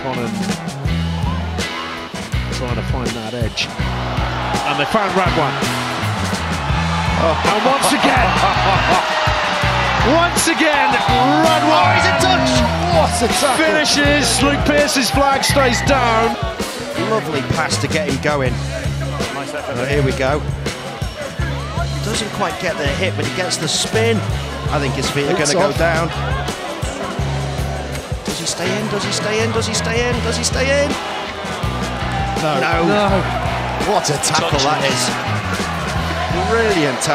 on and trying to find that edge. And they found Radwan. And once again, Radwan is a touch! What a tackle! Finishes, Luke Pearce's flag stays down. Lovely pass to get him going. Here we go. Doesn't quite get the hit, but he gets the spin. I think his feet are going to go down. Does he stay in? Does he stay in? Does he stay in? Does he stay in? No. What a tackle that is. Brilliant tackle.